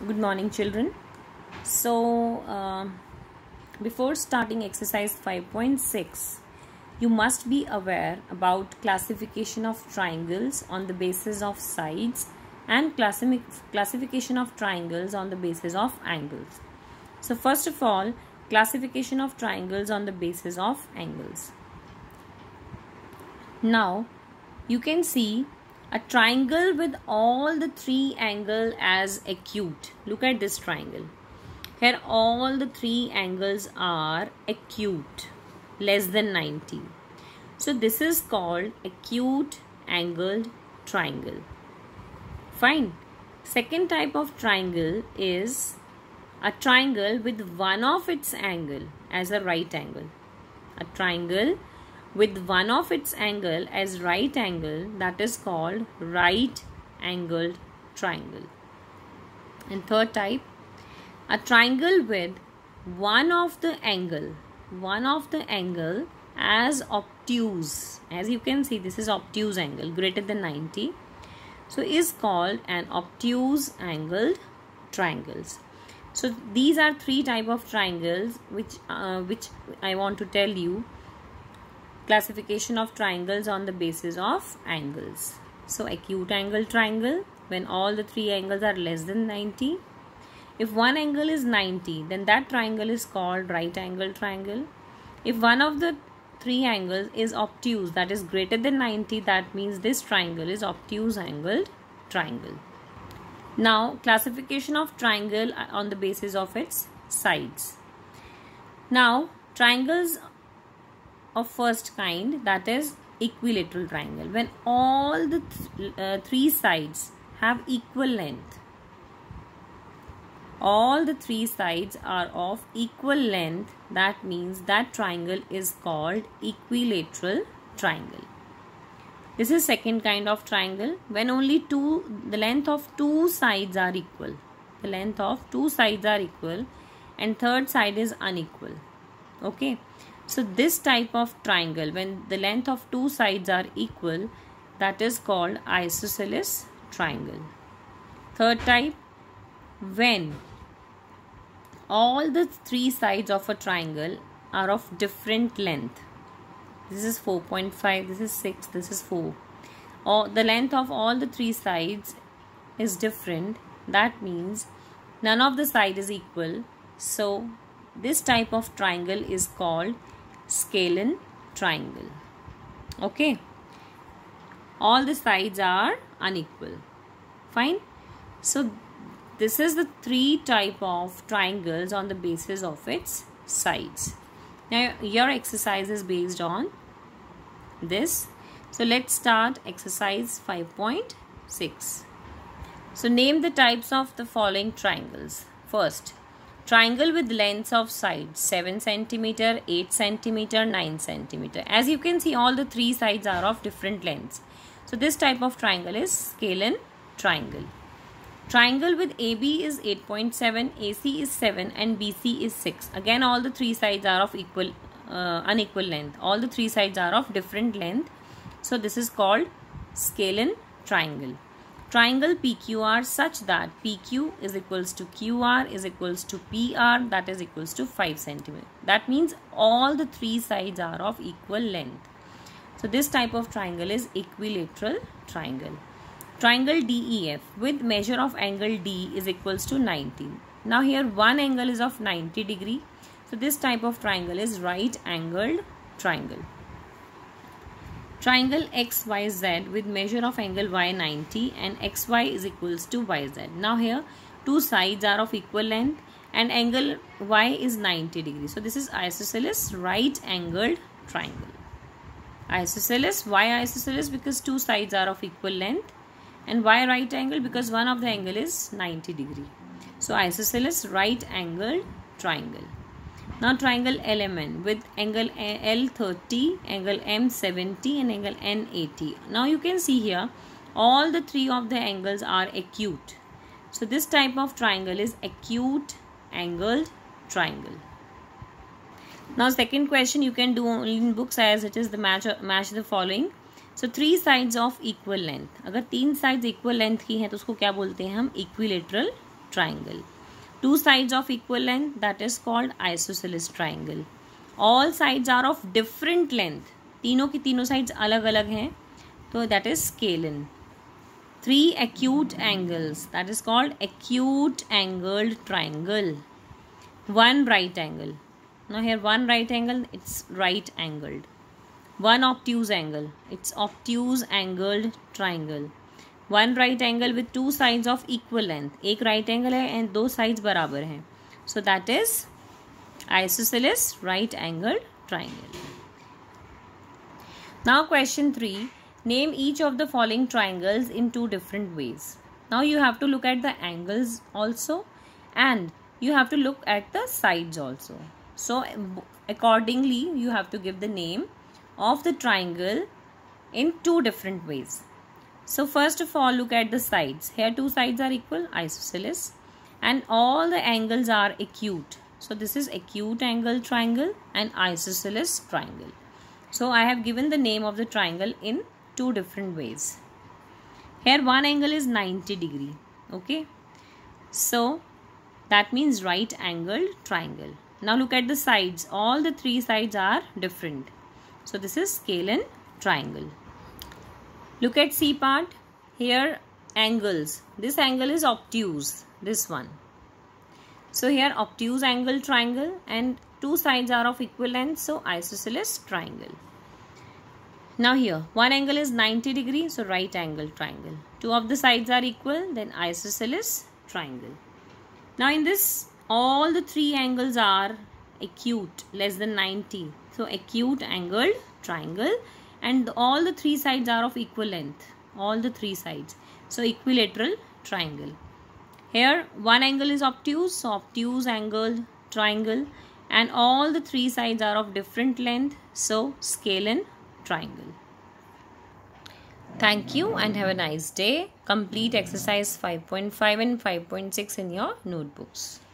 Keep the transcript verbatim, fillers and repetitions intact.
Good morning, children. So, uh, before starting exercise five point six, you must be aware about classification of triangles on the basis of sides and classi classification of triangles on the basis of angles. So, first of all, classification of triangles on the basis of angles. Now, you can see a triangle with all the three angles as acute. Look at this triangle. Here all the three angles are acute, less than ninety. So this is called acute angled triangle. Fine. Second type of triangle is a triangle with one of its angle as a right angle. A triangle with one of its angle as right angle, that is called right angled triangle. And third type, a triangle with one of the angle, one of the angle as obtuse. As you can see, this is obtuse angle greater than ninety. So is called an obtuse angled triangles. So these are three type of triangles which uh, which I want to tell you. Classification of triangles on the basis of angles. So acute angle triangle, when all the three angles are less than ninety. If one angle is ninety, then that triangle is called right angle triangle. If one of the three angles is obtuse, that is greater than ninety, that means this triangle is obtuse angled triangle. Now, classification of triangle on the basis of its sides. Now, triangles of first kind, that is equilateral triangle, when all the th uh, three sides have equal length. All the three sides are of equal length, that means that triangle is called equilateral triangle. This is second kind of triangle, when only two, the length of two sides are equal. The length of two sides are equal and third side is unequal. Okay. So this type of triangle, when the length of two sides are equal, that is called isosceles triangle. Third type, when all the three sides of a triangle are of different length. This is four point five, this is six, this is four. Or the length of all the three sides is different. That means none of the side is equal. So this type of triangle is called scalene triangle. Okay. All the sides are unequal. Fine. So this is the three type of triangles on the basis of its sides. Now your exercise is based on this. So let's start exercise five point six. So name the types of the following triangles. First, triangle with lengths of sides seven centimeter, eight centimeter, nine centimeter. As you can see, all the three sides are of different lengths. So this type of triangle is scalene triangle. Triangle with A B is eight point seven, A C is seven and B C is six. Again, all the three sides are of equal uh, unequal length. All the three sides are of different length. So this is called scalene triangle. Triangle P Q R such that P Q is equals to Q R is equals to P R, that is equals to five centimeter. That means all the three sides are of equal length. So this type of triangle is equilateral triangle. Triangle D E F with measure of angle D is equals to ninety. Now here one angle is of ninety degree. So this type of triangle is right angled triangle. Triangle X Y Z with measure of angle Y ninety and X Y is equals to Y Z. Now here two sides are of equal length and angle Y is ninety degrees. So this is isosceles right angled triangle. Isosceles, why isosceles? Because two sides are of equal length, and why right angle? Because one of the angle is ninety degree. So isosceles right angled triangle. Now triangle L M N with angle L thirty, angle M seventy and angle N eighty. Now you can see here all the three of the angles are acute. So this type of triangle is acute angled triangle. Now second question you can do only in books, as it is the match match the following. So three sides of equal length. अगर तीन sides equal length की हैं तो उसको क्या बोलते हैं हम? Equilateral triangle. Two sides of equal length, that is called isosceles triangle. All sides are of different length. तीनों की तीनों sides अलग अलग हैं, तो that is scalene. Three acute angles, that is called acute angled triangle. One right angle. Now here one right angle, it's right angled. One obtuse angle, it's obtuse angled triangle. One right angle with two sides of equal length. एक right angle है and दो sides बराबर हैं. So that is isosceles right angled triangle. Now question three. Name each of the following triangles in two different ways. Now you have to look at the angles also and you have to look at the sides also. So accordingly you have to give the name of the triangle in two different ways. So first of all, look at the sides. Here two sides are equal, isosceles, and all the angles are acute. So this is acute angle triangle and isosceles triangle. So I have given the name of the triangle in two different ways. Here one angle is ninety degree. Okay. So that means right angled triangle. Now look at the sides. All the three sides are different. So this is scalene triangle. Look at C part. Here angles. This angle is obtuse. This one. So here obtuse angle triangle and two sides are of equal length. So isosceles triangle. Now here one angle is ninety degree. So right angle triangle. Two of the sides are equal. Then isosceles triangle. Now in this all the three angles are acute, less than ninety. So acute angled triangle. And all the three sides are of equal length. All the three sides. So equilateral triangle. Here one angle is obtuse. So obtuse angled triangle. And all the three sides are of different length. So scalene triangle. Thank you and have a nice day. Complete exercise five point five and five point six in your notebooks.